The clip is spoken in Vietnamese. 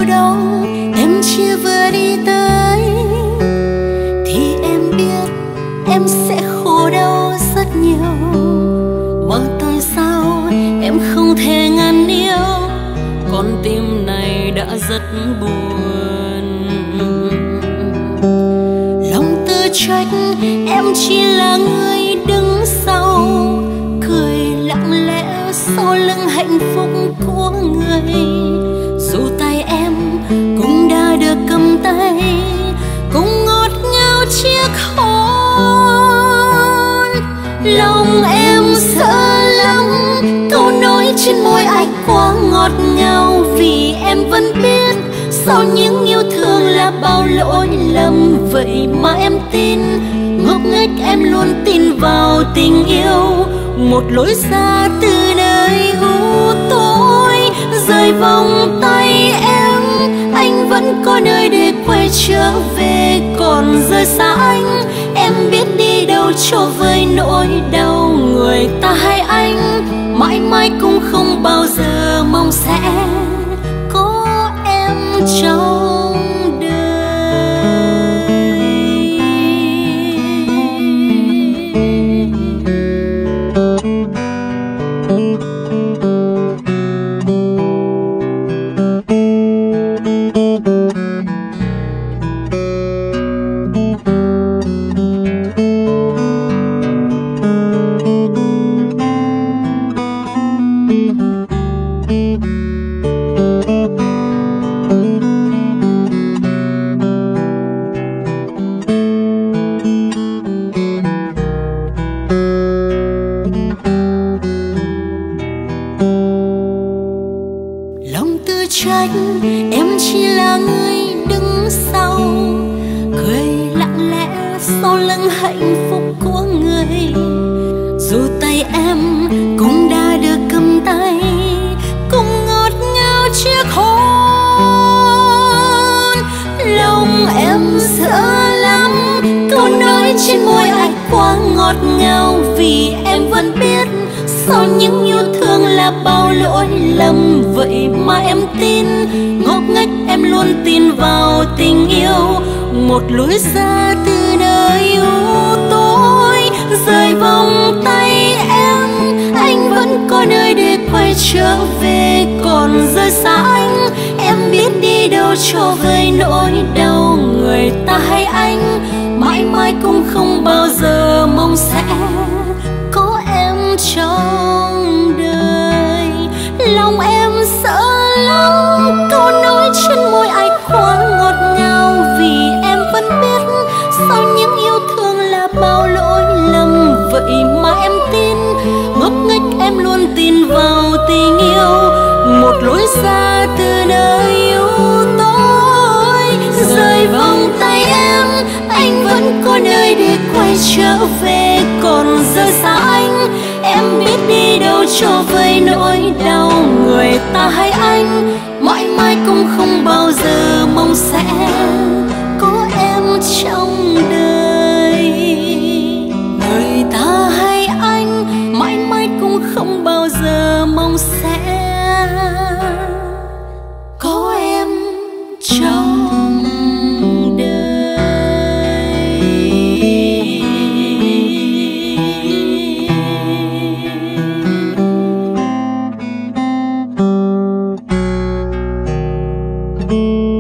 đâu em chưa vừa đi tới, thì em biết em sẽ khổ đau rất nhiều. Mà tại sao em không thể ngăn yêu, con tim này đã rất buồn. Lòng tự trách em chỉ là người đứng sau, cười lặng lẽ sau lưng hạnh phúc của người. Dù tay em cũng đã được cầm tay, cũng ngọt ngào chiếc hôn. Lòng em sợ lắm, câu nói trên môi anh quá ngọt ngào, vì em vẫn biết sau những yêu thương là bao lỗi lầm. Vậy mà em tin, ngốc nghếch em luôn tin vào tình yêu, một lối ra từ nơi u tối. Rời vòng tay em, anh vẫn có nơi để quay trở về. Còn rời xa anh, em biết đi đâu cho vơi nỗi đau. Người ta hay anh mãi mãi cũng không bao giờ mong sẽ có em trong trách em chỉ là người đứng sau, cười lặng lẽ sau lưng hạnh phúc của người. Dù tay em cũng đã được cầm tay, cũng ngọt ngào chiếc hôn. Lòng em sợ lắm, câu nói trên môi anh quá ngọt ngào, vì em vẫn biết sau những yêu thương là bao lỗi lầm. Vậy mà em tin, ngốc nghếch em luôn tin vào tình yêu, một lối ra từ nơi u tối. Rời vòng tay em, anh vẫn có nơi để quay trở về. Còn rời xa anh, em biết đi đâu cho vơi nỗi đau. Người ta hay anh mãi mãi cũng không bao giờ mong sẽ có em trong đời. Lòng em sợ lắm, câu nói trên môi anh quá ngọt ngào, vì em vẫn biết sau những yêu thương là bao lỗi lầm. Vậy mà em tin, ngốc nghếch em luôn tin vào tình yêu, một lối ra từ nơi u tối. Rời vòng tay em, anh vẫn có nơi để quay trở về. Còn rời xa anh, em biết đi đâu cho vơi nỗi đau. Người ta hay anh mãi mãi cũng không bao giờ mong sẽ có em trong đời. Người ta hay anh mãi mãi cũng không bao giờ mong sẽ có em trong đời.